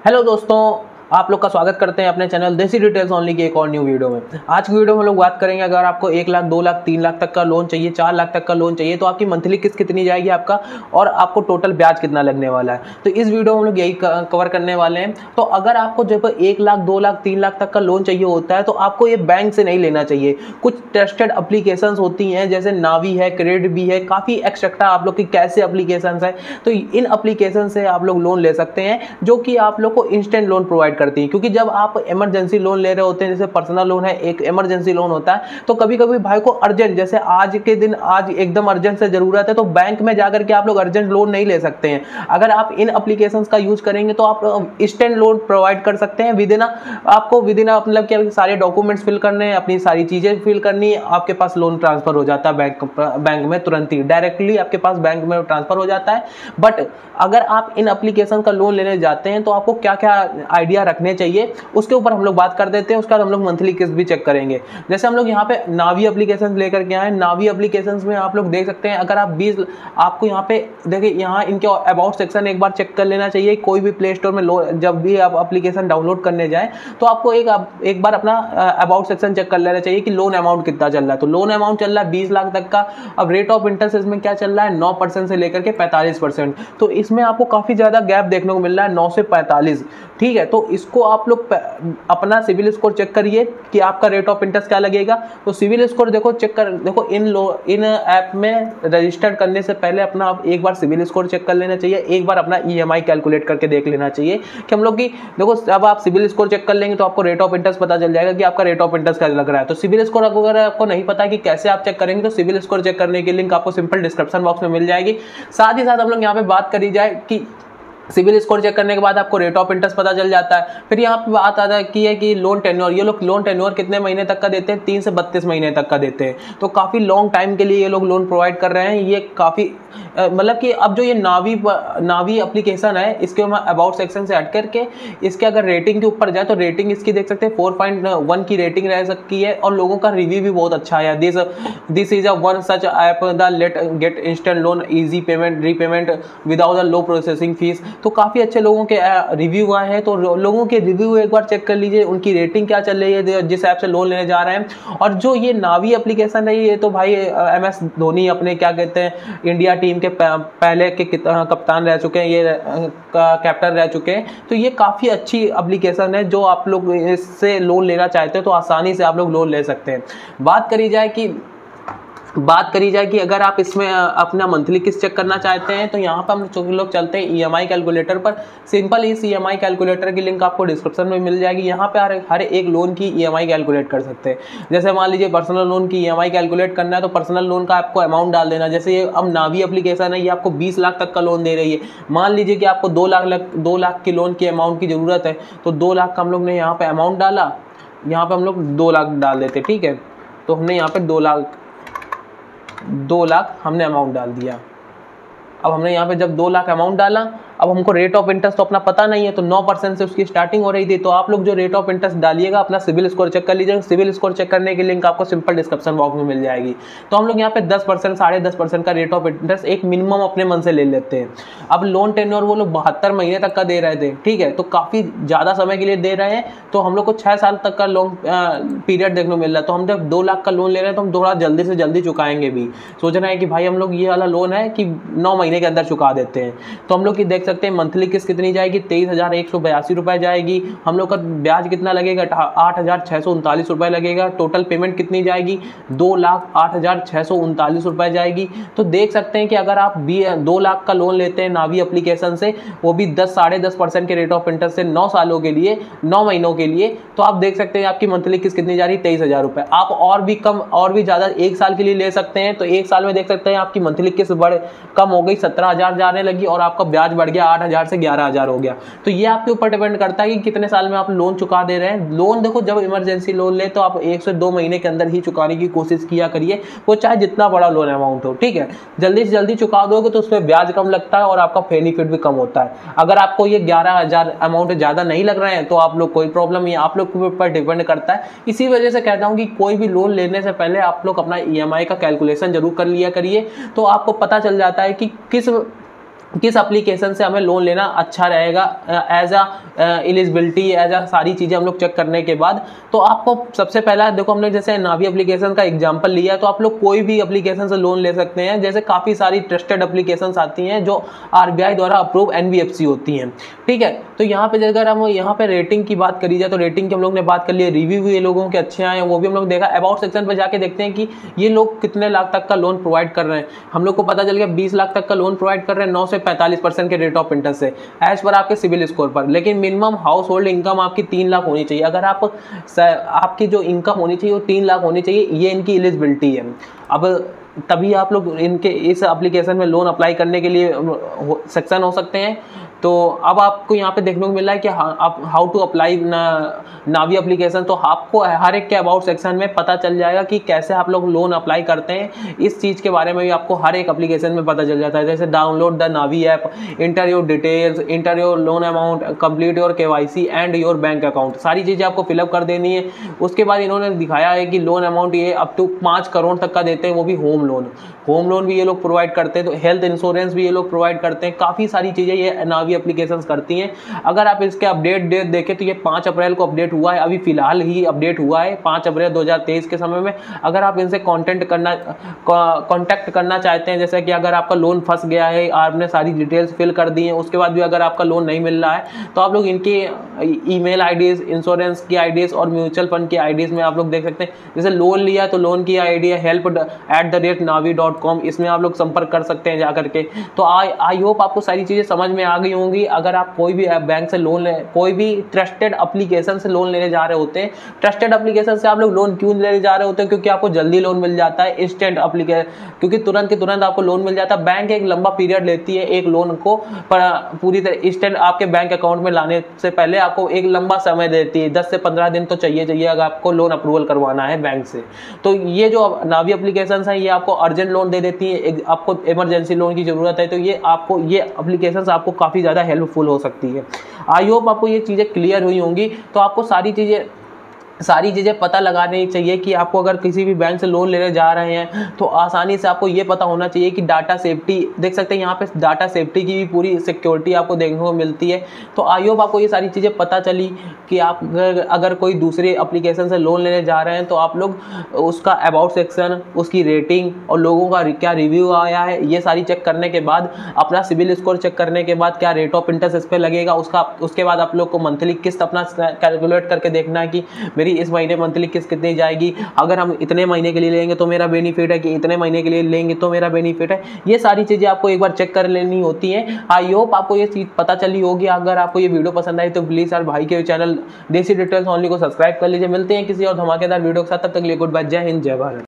Hello दोस्तों, आप लोग का स्वागत करते हैं अपने चैनल देसी डिटेल्स ओनली की एक और न्यू वीडियो में। आज की वीडियो में लोग बात करेंगे, अगर आपको 1 लाख 2 लाख 3 लाख तक का लोन चाहिए, 4 लाख तक का लोन चाहिए, तो आपकी मंथली किस्त कितनी जाएगी आपका, और आपको टोटल ब्याज कितना लगने वाला है। तो इस वीडियो में हम लोग यही कवर करने वाले हैं। तो अगर आपको जब 1 लाख 2 लाख 3 लाख तक का लोन चाहिए होता है तो आपको ये बैंक से नहीं लेना चाहिए। कुछ ट्रस्टेड एप्लीकेशंस होती हैं, जैसे नावी है, क्रेडिट भी है, काफ़ी एक्सेट्रा आप लोग की कैसे एप्लीकेशंस है। तो इन एप्लीकेशन से आप लोग लोन ले सकते हैं, जो कि आप लोग को इंस्टेंट लोन प्रोवाइड करती है। क्योंकि जब आप इमरजेंसी लोन ले रहे होते हैं, जैसे पर्सनल लोन है, एक इमरजेंसी लोन होता है, तो कभी कभी भाई को अर्जेंट, जैसे आज के दिन आज एकदम अर्जेंट से जरूरत है, तो बैंक में जाकर के आप लोग अर्जेंट लोन नहीं ले सकते हैं। अगर आप इन एप्लीकेशंस का यूज करेंगे तो आप इंस्टेंट लोन प्रोवाइड कर सकते हैं। आपको मतलब कि सारे डॉक्यूमेंट्स फिल करने हैं, अपनी सारी चीजें फिल करनी है, आपके पास लोन ट्रांसफर हो जाता है बैंक में तुरंत ही, डायरेक्टली आपके पास बैंक में ट्रांसफर हो जाता है। बट अगर आप इन एप्लीकेशन का लोन लेने जाते हैं तो आपको क्या क्या आइडिया रखने चाहिए उसके ऊपर हम लोग बात कर देते हैं। उसके बाद हम लोग मंथली किस्त भी चेक करेंगे। जैसे हम लोग यहाँ पे नावी एप्लीकेशन लेकर के आए। नावी एप्लीकेशन में आप लोग देख सकते हैं, अगर आप 20, आपको यहाँ पे देखिए, यहाँ इनके अबाउट सेक्शन एक बार चेक कर लेना चाहिए। कोई भी प्ले स्टोर में जब भी आप एप्लीकेशन डाउनलोड करने जाए तो आपको एक बार अपना अबाउट सेक्शन चेक कर लेना चाहिए कि लोन अमाउंट कितना चल रहा है। तो लोन अमाउंट चल रहा है 20 लाख तक का। अब रेट ऑफ इंटरेस्ट इसमें क्या चल रहा है, 9% से लेकर के 45%। तो इसमें आपको काफी ज्यादा गैप देखने को मिल रहा है, 9 से 45। ठीक है, तो इसको आप लोग अपना सिविल स्कोर चेक करिए कि आपका रेट ऑफ इंटरेस्ट क्या लगेगा। तो सिविल स्कोर देखो, चेक कर देखो, इन ऐप में रजिस्टर करने से पहले अपना आप एक बार सिविल स्कोर चेक कर लेना चाहिए। एक बार अपना ईएमआई कैलकुलेट करके देख लेना चाहिए कि हम लोग की, देखो जब आप सिविल स्कोर चेक कर लेंगे तो आपको रेट ऑफ इंटरेस्ट पता चल जाएगा कि आपका रेट ऑफ इंटरेस्ट क्या लग रहा है। तो सिविल स्कोर अगर आपको नहीं पता है कि कैसे आप चेक करेंगे, तो सिविल स्कोर चेक करने की लिंक आपको सिंपल डिस्क्रिप्शन बॉक्स में मिल जाएगी। साथ ही साथ हम लोग यहाँ पे बात करी जाए कि सिविल स्कोर चेक करने के बाद आपको रेट ऑफ इंटरेस्ट पता चल जाता है। फिर यहाँ पे बात आता है कि लोन टेन्योर, ये लोग लोन टेन्योर कितने महीने तक का देते हैं, 3 से 32 महीने तक का देते हैं। तो काफ़ी लॉन्ग टाइम के लिए ये लोग लोन प्रोवाइड कर रहे हैं। ये काफ़ी मतलब कि अब जो ये नावी एप्लीकेशन है, इसके हम अबाउट सेक्शन से हट करके इसके अगर रेटिंग के ऊपर जाए तो रेटिंग इसकी देख सकते हैं 4.1 की रेटिंग रह सकती है, और लोगों का रिव्यू भी बहुत अच्छा है। This is a one such app the let get instant loan easy payment repayment without a low processing fee. तो काफ़ी अच्छे लोगों के रिव्यू आए हैं। तो लोगों के रिव्यू एक बार चेक कर लीजिए, उनकी रेटिंंग क्या चल रही है जिस ऐप से लोन लेने जा रहे हैं। और जो ये नावी एप्लीकेशन है, ये तो भाई MS धोनी अपने क्या कहते हैं इंडिया टीम के पहले के कप्तान रह चुके हैं, ये कैप्टन रह चुके हैं। तो ये काफ़ी अच्छी एप्लीकेशन है, जो आप लोग इससे लोन लेना चाहते हैं तो आसानी से आप लोग लोन ले सकते हैं। बात करी जाए कि अगर आप इसमें अपना मंथली किस्त चेक करना चाहते हैं तो यहाँ पर हम लोग चलते हैं ईएमआई कैलकुलेटर पर। सिंपल इस ईएमआई कैलकुलेटर की लिंक आपको डिस्क्रिप्शन में मिल जाएगी। यहाँ पे हर एक लोन की ईएमआई कैलकुलेट कर सकते हैं। जैसे मान लीजिए पर्सनल लोन की ईएमआई कैलकुलेट करना है, तो पर्सनल लोन का आपको अमाउंट डाल देना। जैसे ये अब नावी एप्लीकेशन है, ये आपको 20 लाख तक का लोन दे रही है। मान लीजिए कि आपको 2 लाख की लोन की अमाउंट की ज़रूरत है, तो 2 लाख का हम लोग ने यहाँ पर अमाउंट डाला। यहाँ पर हम लोग 2 लाख डाल देते, ठीक है। तो हमने यहाँ पर 2 लाख हमने अमाउंट डाल दिया। अब हमने यहाँ पे जब 2 लाख अमाउंट डाला, अब हमको रेट ऑफ इंटरेस्ट तो अपना पता नहीं है, तो 9% से उसकी स्टार्टिंग हो रही थी। तो आप लोग जो रेट ऑफ इंटरेस्ट डालिएगा, अपना सिविल स्कोर चेक कर लीजिएगा। सिविल स्कोर चेक करने की लिंक आपको सिंपल डिस्क्रिप्शन बॉक्स में मिल जाएगी। तो हम लोग यहाँ पे 10%, 10.5% का रेट ऑफ इंटरेस्ट एक मिनिमम अपने मन से ले लेते हैं। अब लोन टेन्योर वो लोग 72 महीने तक का दे रहे थे, ठीक है, तो काफ़ी ज़्यादा समय के लिए दे रहे हैं। तो हम लोग को 6 साल तक का लोन पीरियड देखने को मिल रहा है। तो हम जब 2 लाख का लोन ले रहे हैं तो हम थोड़ा जल्दी से जल्दी चुकाएंगे भी। सोच रहे हैं कि भाई हम लोग ये वाला लोन है कि 9 महीने के अंदर चुका देते हैं। तो हम लोग की देख सकते हैं मंथली किस्त कितनी जाएगी, 23,182 रुपये जाएगी। हम लोग का ब्याज कितना लगेगा, 8,639 रुपये लगेगा। टोटल पेमेंट कितनी जाएगी, 2,08,639 रुपये जाएगी। तो देख सकते हैं कि अगर आप 2 लाख का लोन लेते हैं नावी एप्लीकेशन से, वो भी 10.5% के रेट ऑफ इंटरेस्ट से 9 सालों के लिए, 9 महीनों के लिए, तो आप देख सकते हैं आपकी मंथली किस्त कितनी जा रही है, 23,000 रुपये। आप और भी कम और भी ज़्यादा 1 साल के लिए ले सकते हैं। तो 1 साल में देख सकते हैं आपकी मंथली किस्त कम हो गई, 17,000 जाने लगी, और आपका ब्याज बढ़ गया 8,000 से 11,000 हो गया। तो ये आपके ऊपर डिपेंड करता है कि कितने साल में आप लोन चुका दे रहे हैं। लोन देखो, जब इमरजेंसी लोन ले तो आप 1 से 2 महीने के अंदर ही चुकाने की कोशिश किया करिए, वो चाहे जितना बड़ा लोन अमाउंट हो, ठीक है। जल्दी से जल्दी चुका दोगे तो उसमें ब्याज कम लगता है और आपका बेनिफिट भी कम होता है। अगर आपको ये 11,000 अमाउंट ज़्यादा नहीं लग रहे हैं तो आप लोग कोई प्रॉब्लम नहीं, आप लोग के ऊपर डिपेंड करता है। इसी वजह से कहता हूँ कि कोई भी लोन लेने से पहले आप लोग अपना ईएमआई का कैलकुलेशन जरूर कर लिया करिए, तो आपको पता चल जाता है कि किस एप्लीकेशन से हमें लोन लेना अच्छा रहेगा as a eligibility as a सारी चीज़ें हम लोग चेक करने के बाद। तो आपको सबसे पहला देखो, हमने जैसे नावी एप्लीकेशन का एग्जांपल लिया, तो आप लोग कोई भी एप्लीकेशन से लोन ले सकते हैं। जैसे काफ़ी सारी ट्रस्टेड एप्लीकेशंस आती हैं जो आरबीआई द्वारा अप्रूव एनबीएफसी होती हैं, ठीक है। तो यहाँ पे अगर हम यहाँ पे रेटिंग की बात करी जाए तो रेटिंग की हम लोग ने बात कर ली, रिव्यू भी ये लोगों के अच्छे आए हैं वो भी हम लोग देखा। अबाउट सेक्शन पर जाके देखते हैं कि ये लोग कितने लाख तक का लोन प्रोवाइड कर रहे हैं। हम लोग को पता चल गया 20 लाख तक का लोन प्रोवाइड कर रहे हैं 9 से 45% के रेट ऑफ इंटरेस्ट से, एज पर आपके सिविल स्कोर पर। लेकिन मिनिमम हाउस होल्ड इनकम आपकी 3 लाख होनी चाहिए। अगर आपकी जो इनकम होनी चाहिए वो 3 लाख होनी चाहिए, ये इनकी एलिजिबिलिटी है। अब तभी आप लोग इनके इस एप्लीकेशन में लोन अप्लाई करने के लिए सेक्शन हो सकते हैं। तो अब आपको यहाँ पे देखने को मिल रहा है कि आप how to apply Navi application. तो आपको हर एक के अबाउट सेक्शन में पता चल जाएगा कि कैसे आप लोग लोन अप्लाई करते हैं। इस चीज़ के बारे में भी आपको हर एक एप्लीकेशन में पता चल जाता है। जैसे download the Navi app, enter your details, enter your loan amount, complete your KYC and your bank account, सारी चीज़ें आपको फिलअप कर देनी है। उसके बाद इन्होंने दिखाया है कि लोन अमाउंट ये अप टू 5 करोड़ तक का देते हैं, वो भी होम लोन भी ये लोग प्रोवाइड करते हैं। तो हेल्थ इंश्योरेंस भी ये लोग प्रोवाइड करते हैं। काफ़ी सारी चीज़ें ये नावी एप्लीकेशंस करती हैं। अगर आप इसके अपडेट डेट देखें तो ये 5 अप्रैल को अपडेट हुआ है, अभी फिलहाल ही अपडेट हुआ है 5 अप्रैल 2023 के समय में। अगर आप इनसे कॉन्टैक्ट करना चाहते हैं, जैसे कि अगर आपका लोन फंस गया है, आपने सारी डिटेल्स फिल कर दी हैं, उसके बाद भी अगर आपका लोन नहीं मिल रहा है, तो आप लोग इनकी ईमेल आईडीज, इंश्योरेंस की आईडीज और म्यूचुअल फंड की आईडीज में आप लोग देख सकते हैं। जैसे लोन लिया तो लोन की आईडी है help@navi.com, इसमें आप लोग संपर्क कर सकते हैं जाकर के। तो आई होप आपको सारी चीज़ें समझ में आ गई होंगी। अगर आप कोई भी बैंक से लोन ले, कोई भी ट्रस्टेड एप्लीकेशन से लोन लेने जा रहे होते हैं, ट्रस्टेड एप्लीकेशन से आप लोग लोन क्यों लेने जा रहे होते हैं? क्योंकि आपको जल्दी लोन मिल जाता है, इंस्टेंट एप्लीकेशन, क्योंकि तुरंत के तुरंत आपको लोन मिल जाता है। बैंक एक लंबा पीरियड लेती है एक लोन को पूरी तरह इंस्टेंट आपके बैंक अकाउंट में लाने से पहले आपको एक लंबा समय देती है, 10 से 15 दिन तो चाहिए अगर आपको लोन अप्रूवल करवाना है बैंक से। तो ये जो नावी एप्लीकेशंस हैं ये आपको अर्जेंट लोन दे देती है। आपको इमरजेंसी लोन की ज़रूरत है तो ये एप्लीकेशंस आपको काफ़ी ज़्यादा हेल्पफुल हो सकती है। आई होप आपको ये चीज़ें क्लियर हुई होंगी। तो आपको सारी चीज़ें पता लगानी चाहिए कि आपको अगर किसी भी बैंक से लोन लेने जा रहे हैं तो आसानी से आपको ये पता होना चाहिए कि डाटा सेफ्टी, देख सकते हैं यहाँ पे डाटा सेफ्टी की भी पूरी सिक्योरिटी आपको देखने को मिलती है। तो आई होप आपको ये सारी चीज़ें पता चली कि आप अगर कोई दूसरे एप्लीकेशन से लोन लेने जा रहे हैं तो आप लोग उसका अबाउट सेक्शन, उसकी रेटिंग और लोगों का क्या रिव्यू आया है, ये सारी चेक करने के बाद, अपना सिविल स्कोर चेक करने के बाद क्या रेट ऑफ इंटरेस्ट इस पर लगेगा, उसके बाद आप लोग को मंथली किस्त अपना कैलकुलेट करके देखना है कि मेरी इस महीने मंथली किस्त कितनी जाएगी। अगर हम इतने महीने के लिए लेंगे तो मेरा बेनिफिट है, कि इतने महीने के लिए लेंगे तो मेरा बेनिफिट है। ये सारी चीज़ें आपको एक बार चेक कर लेनी होती हैं। आई होप आपको ये चीज़ पता चली होगी। अगर आपको ये वीडियो पसंद आई तो प्लीज़ यार भाई के चैनल देसी डिटेल्स ओनली को सब्सक्राइब कर लीजिए। मिलते हैं किसी और धमाकेदार वीडियो के साथ, तब तक के लिए गुड बाय, जय हिंद, जय भारत।